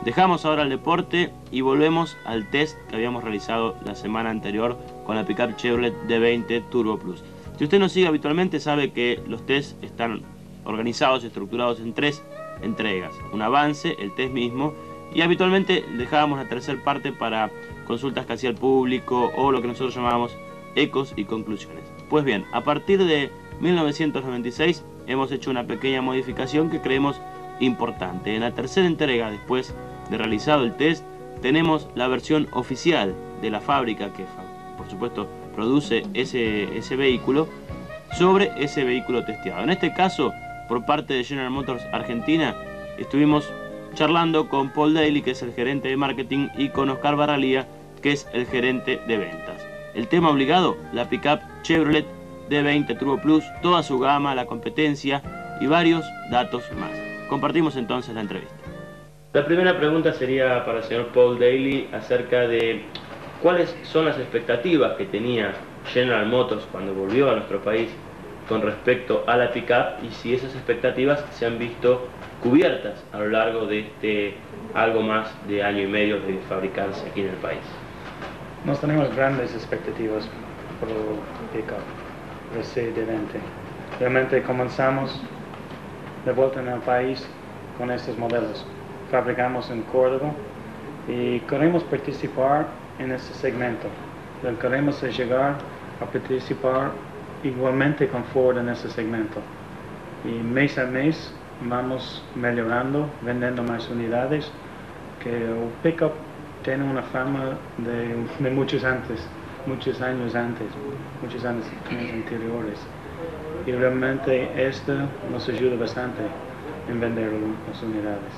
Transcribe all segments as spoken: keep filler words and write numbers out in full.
Dejamos ahora el deporte y volvemos al test que habíamos realizado la semana anterior con la pickup Chevrolet D veinte Turbo Plus. Si usted nos sigue habitualmente sabe que los tests están organizados y estructurados en tres entregas. Un avance, el test mismo, y habitualmente dejábamos la tercera parte para consultas que hacía el público o lo que nosotros llamábamos ecos y conclusiones. Pues bien, a partir de mil novecientos noventa y seis hemos hecho una pequeña modificación que creemos importante. En la tercera entrega, después de realizado el test, tenemos la versión oficial de la fábrica que, por supuesto, produce ese, ese vehículo sobre ese vehículo testeado. En este caso, por parte de General Motors Argentina, estuvimos charlando con Paul Daly, que es el gerente de marketing, y con Oscar Barralía, que es el gerente de ventas. El tema obligado, la pickup Chevrolet D veinte Turbo Plus, toda su gama, la competencia y varios datos más. Compartimos entonces la entrevista. La primera pregunta sería para el señor Paul Daly acerca de cuáles son las expectativas que tenía General Motors cuando volvió a nuestro país con respecto a la pickup y si esas expectativas se han visto cubiertas a lo largo de este algo más de año y medio de fabricarse aquí en el país. Nos tenemos grandes expectativas por la pickup D veinte. Realmente comenzamos de vuelta en el país con estos modelos. Fabricamos en Córdoba y queremos participar en este segmento. Queremos llegar a participar igualmente con Ford en ese segmento. Y mes a mes vamos mejorando, vendiendo más unidades, que el pickup tiene una fama de, de muchos antes, muchos años antes, muchos años anteriores. Y realmente esto nos ayuda bastante en vender las unidades.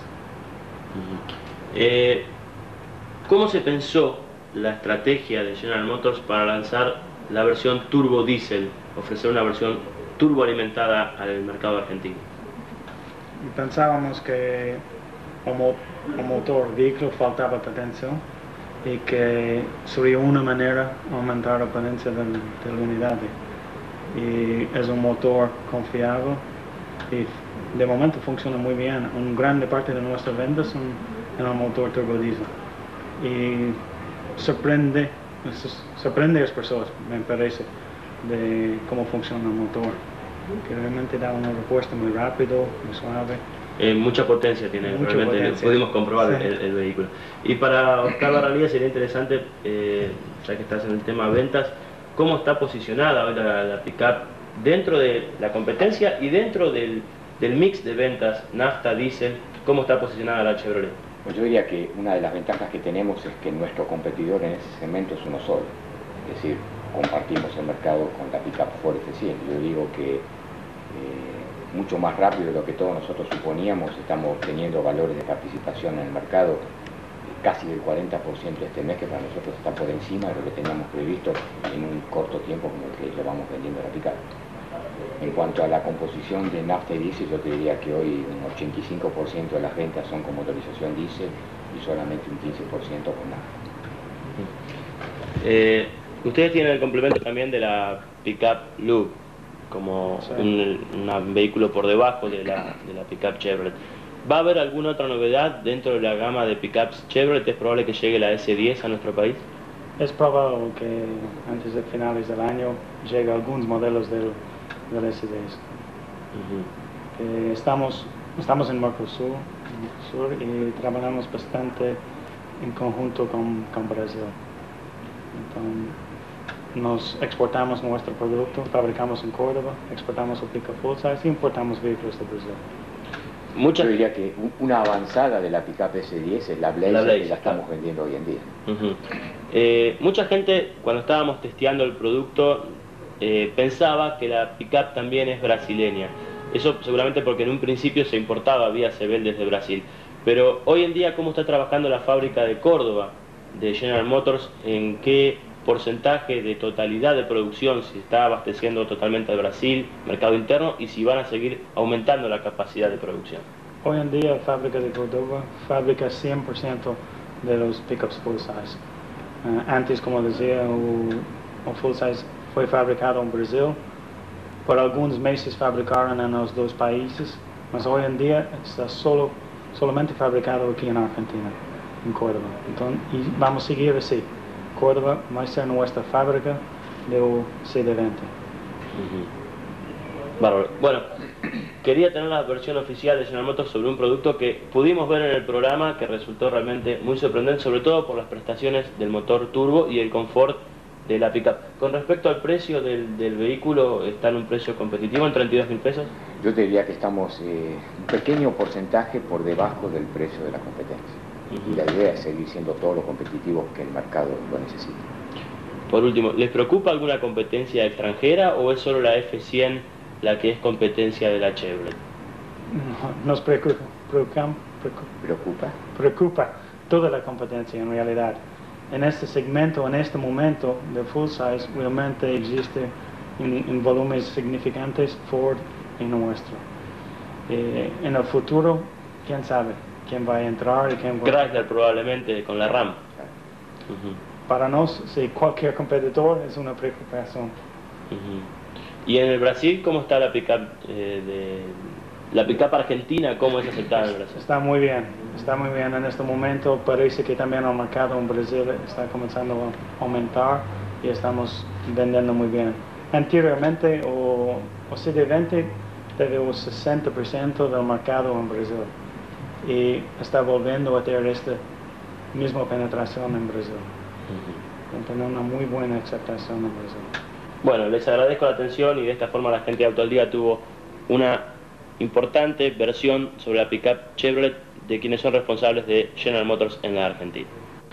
Eh, ¿Cómo se pensó la estrategia de General Motors para lanzar la versión turbo diésel, ofrecer una versión turbo alimentada al mercado argentino? Pensábamos que como, como motor vehículo faltaba potencia y que sería una manera de aumentar la potencia de, de la unidad. Y es un motor confiable y de momento funciona muy bien. Una gran parte de nuestras ventas son en el motor turbo diésel y sorprende, sorprende a las personas, me parece, de cómo funciona el motor, que realmente da una respuesta muy rápido, muy suave. Eh, mucha potencia tiene, mucha realmente potencia. Pudimos comprobar Sí. el, el vehículo. Y para Oscar Barralía sería interesante, eh, ya que estás en el tema ventas, cómo está posicionada hoy la, la pickup dentro de la competencia y dentro del, del mix de ventas nafta, diésel, cómo está posicionada la Chevrolet. Pues yo diría que una de las ventajas que tenemos es que nuestro competidor en ese segmento es uno solo, es decir, compartimos el mercado con la pickup Ford F cien. Yo digo que eh, mucho más rápido de lo que todos nosotros suponíamos, estamos obteniendo valores de participación en el mercado eh, casi del cuarenta por ciento este mes, que para nosotros está por encima de lo que teníamos previsto en un corto tiempo como el que llevamos vendiendo la pickup. En cuanto a la composición de nafta y diésel, yo te diría que hoy un ochenta y cinco por ciento de las ventas son con motorización diésel y solamente un quince por ciento con nafta. Eh, ustedes tienen el complemento también de la pickup Loop, como sí. un, un vehículo por debajo de la, de la pickup Chevrolet. ¿Va a haber alguna otra novedad dentro de la gama de pickups Chevrolet? ¿Es probable que llegue la S diez a nuestro país? Es probable que antes de finales del año llegue algunos modelos del, del S diez. Uh-huh. eh, estamos, estamos en Mercosur, Mercosur y trabajamos bastante en conjunto con, con Brasil. Entonces, nos exportamos nuestro producto, fabricamos en Córdoba, exportamos el pickup full size y importamos vehículos de Brasil. Mucho. Yo diría que una avanzada de la pickup S diez es la Blazer, la Blazer que la estamos claro. vendiendo hoy en día. Uh-huh. eh, mucha gente, cuando estábamos testeando el producto, eh, pensaba que la pickup también es brasileña. Eso seguramente porque en un principio se importaba vía Sebel desde Brasil. Pero hoy en día, ¿cómo está trabajando la fábrica de Córdoba de General Motors? ¿En qué porcentaje de totalidad de producción se está abasteciendo totalmente de Brasil, mercado interno, y si van a seguir aumentando la capacidad de producción? Hoy en día la fábrica de Córdoba fabrica cien por ciento de los pickups full size. Uh, antes, como decía, el, el full size fue fabricado en Brasil. Por algunos meses fabricaron en los dos países, mas hoy en día está solo solamente fabricado aquí en Argentina, en Córdoba. Entonces, y vamos a seguir así. Córdoba va a ser nuestra fábrica del C D veinte. Uh-huh. Bárbaro. Bueno, quería tener la versión oficial de General Motors sobre un producto que pudimos ver en el programa, que resultó realmente muy sorprendente, sobre todo por las prestaciones del motor turbo y el confort de la pickup. Con respecto al precio del, del vehículo, ¿está en un precio competitivo, en treinta y dos mil pesos? Yo te diría que estamos eh, un pequeño porcentaje por debajo del precio de la competencia. Uh-huh. Y la idea es seguir siendo todo lo competitivo que el mercado lo necesita. Por último, ¿les preocupa alguna competencia extranjera o es solo la F cien la que es competencia de la Chevrolet? No, nos preocupa, preocupa, preocupa, preocupa toda la competencia en realidad. En este segmento, en este momento de full size, realmente existe en, en volúmenes significantes Ford y nuestro. Eh, en el futuro, quién sabe quién va a entrar y quién va a... Chrysler probablemente con la RAM. Uh-huh. Para nosotros, si cualquier competidor es una preocupación. Uh-huh. Y en el Brasil, ¿cómo está la pickup eh, de la pickup argentina? ¿Cómo es aceptada en el Brasil? Está muy bien, está muy bien en este momento. Parece que también el mercado en Brasil está comenzando a aumentar y estamos vendiendo muy bien. Anteriormente, o, o C D veinte tenía un sesenta por ciento del mercado en Brasil y está volviendo a tener esta misma penetración en Brasil. Uh-huh. Tener una muy buena aceptación en Brasil. Bueno, les agradezco la atención y de esta forma la gente de Auto al Día tuvo una importante versión sobre la pickup Chevrolet de quienes son responsables de General Motors en la Argentina.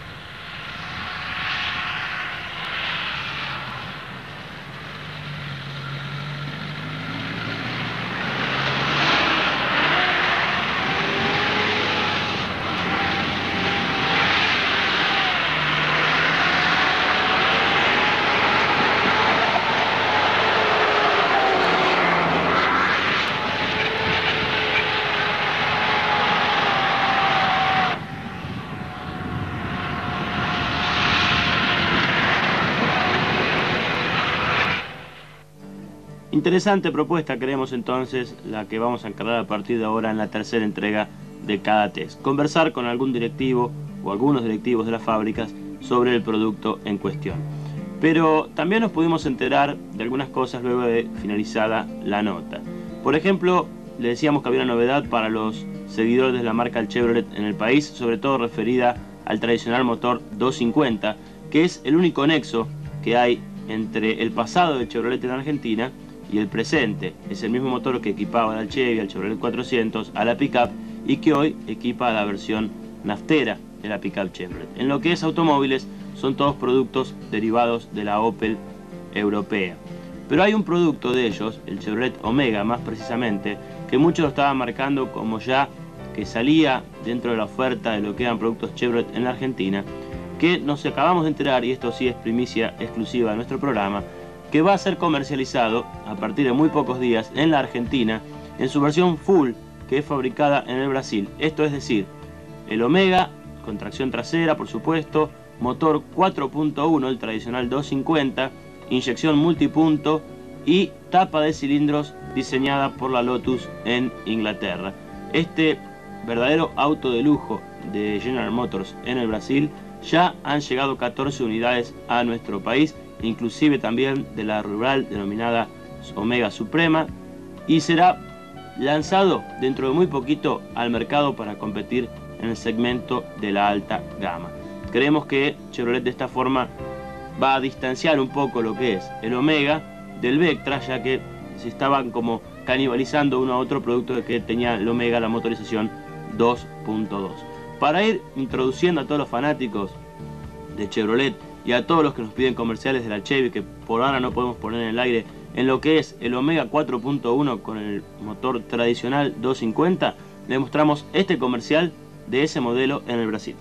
Interesante propuesta, creemos entonces, la que vamos a encargar a partir de ahora en la tercera entrega de cada test. Conversar con algún directivo o algunos directivos de las fábricas sobre el producto en cuestión. Pero también nos pudimos enterar de algunas cosas luego de finalizada la nota. Por ejemplo, le decíamos que había una novedad para los seguidores de la marca Chevrolet en el país, sobre todo referida al tradicional motor doscientos cincuenta, que es el único nexo que hay entre el pasado de Chevrolet en Argentina y el presente. Es el mismo motor que equipaba al Chevy, al Chevrolet cuatrocientos, a la pickup y que hoy equipa a la versión naftera de la pickup Chevrolet. En lo que es automóviles, son todos productos derivados de la Opel europea. Pero hay un producto de ellos, el Chevrolet Omega más precisamente, que muchos lo estaban marcando como ya que salía dentro de la oferta de lo que eran productos Chevrolet en la Argentina, que nos acabamos de enterar, y esto sí es primicia exclusiva de nuestro programa, que va a ser comercializado a partir de muy pocos días en la Argentina en su versión full, que es fabricada en el Brasil. Esto es decir, el Omega con tracción trasera, por supuesto, motor cuatro punto uno, el tradicional doscientos cincuenta, inyección multipunto y tapa de cilindros diseñada por la Lotus en Inglaterra. Este verdadero auto de lujo de General Motors en el Brasil, ya han llegado catorce unidades a nuestro país, inclusive también de la rural denominada Omega Suprema, y será lanzado dentro de muy poquito al mercado para competir en el segmento de la alta gama. Creemos que Chevrolet de esta forma va a distanciar un poco lo que es el Omega del Vectra, ya que se estaban como canibalizando uno a otro producto que tenía el Omega, la motorización dos punto dos. Para ir introduciendo a todos los fanáticos de Chevrolet y a todos los que nos piden comerciales de la Chevy, que por ahora no podemos poner en el aire, en lo que es el Omega cuatro punto uno con el motor tradicional doscientos cincuenta, le mostramos este comercial de ese modelo en el Brasil.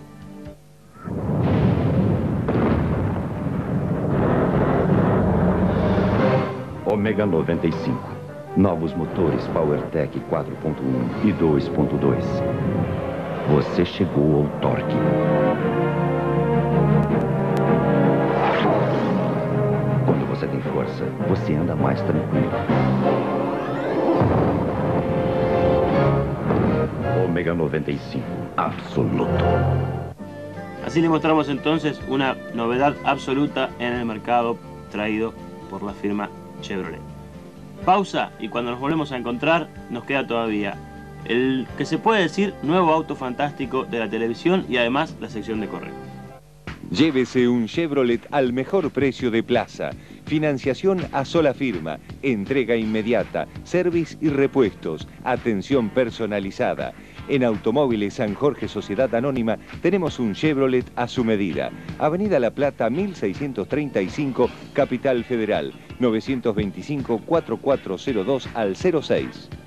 Omega noventa e cinco. Novos motores PowerTech quatro ponto um e dois ponto dois. Você chegou ao torque. Quando você tem força, você anda mais tranquilo. Omega noventa y cinco, absoluto. Así le mostramos entonces una novedad absoluta en el mercado traído por la firma Chevrolet. Pausa, y cuando nos volvemos a encontrar nos queda todavía el que se puede decir nuevo auto fantástico de la televisión y además la sección de correo. Llévese un Chevrolet al mejor precio de plaza. Financiación a sola firma, entrega inmediata, service y repuestos, atención personalizada. En Automóviles San Jorge Sociedad Anónima tenemos un Chevrolet a su medida. Avenida La Plata mil seiscientos treinta y cinco, Capital Federal, novecientos veinticinco, cuarenta y cuatro cero dos al cero seis.